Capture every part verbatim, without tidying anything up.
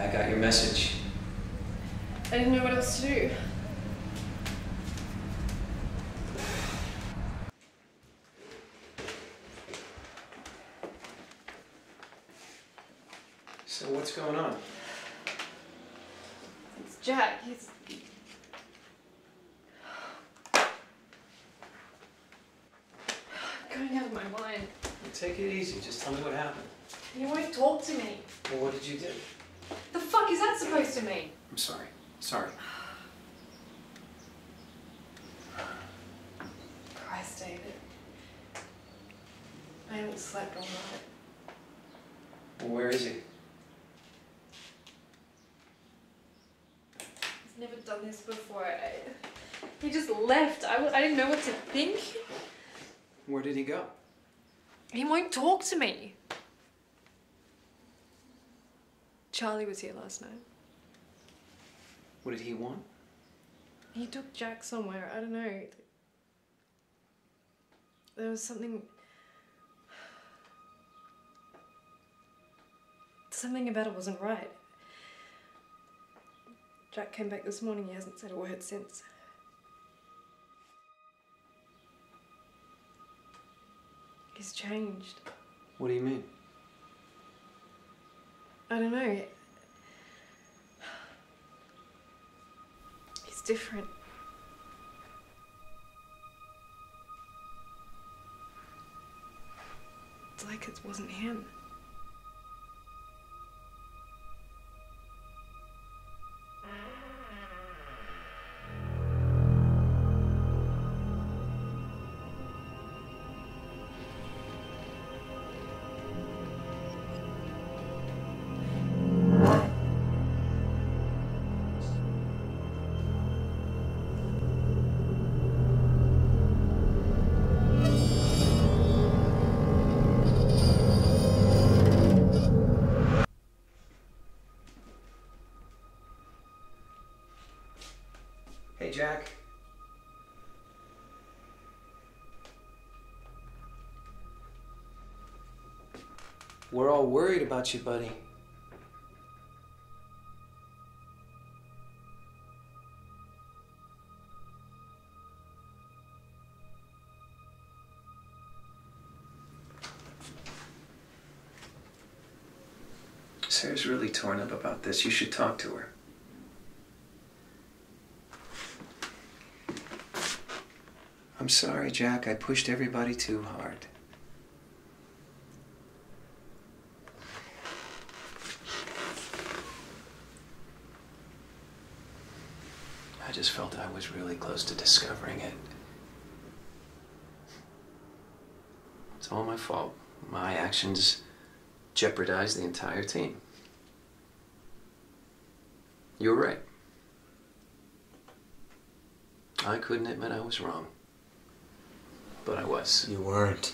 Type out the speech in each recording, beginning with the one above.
I got your message. I didn't know what else to do. So what's going on? It's Jack. He's... I'm going out of my mind. Take it easy. Just tell me what happened. He won't talk to me. Well, what did you do? The fuck is that supposed to mean? I'm sorry. Sorry. Christ, David. I haven't slept all night. Well, where is he? He's never done this before. I, he just left. I, I didn't know what to think. Where did he go? He won't talk to me. Charlie was here last night. What did he want? He took Jack somewhere. I don't know. There was something... Something about it wasn't right. Jack came back this morning. He hasn't said a word since. He's changed. What do you mean? I don't know. He's different. It's like it wasn't him. Hey, Jack. We're all worried about you, buddy. Sarah's really torn up about this. You should talk to her. I'm sorry, Jack. I pushed everybody too hard. I just felt I was really close to discovering it. It's all my fault. My actions jeopardized the entire team. You were right. I couldn't admit I was wrong. But I was. You weren't.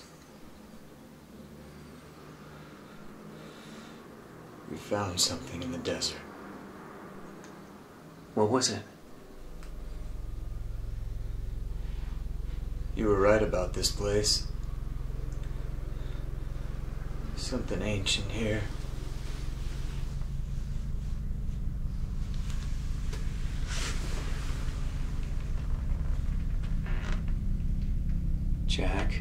We found something in the desert. What was it? You were right about this place. Something ancient here. Jack?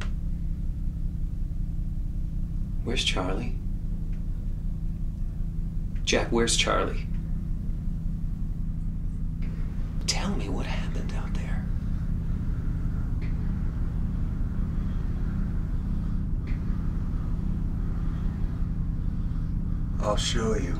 Where's Charlie? Jack, where's Charlie? Tell me what happened out there. I'll show you.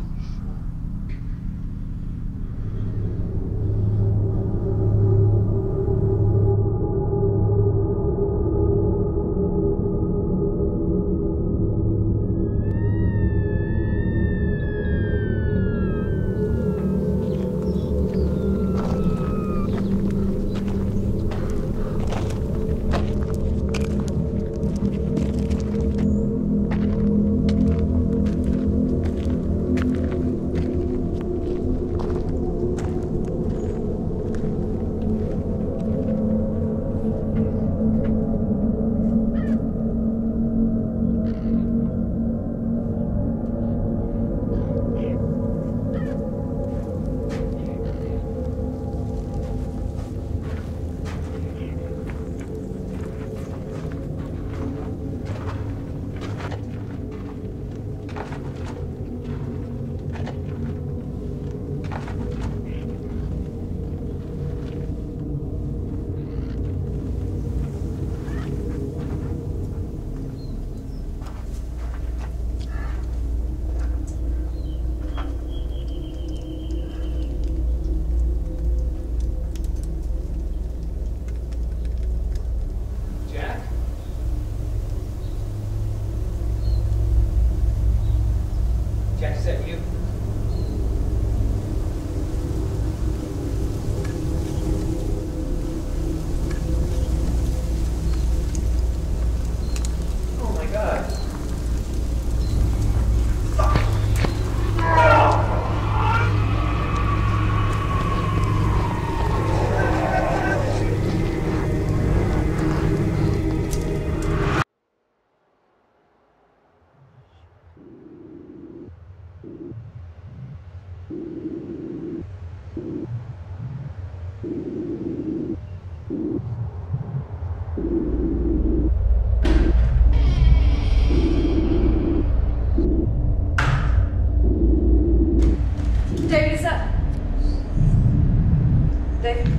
They've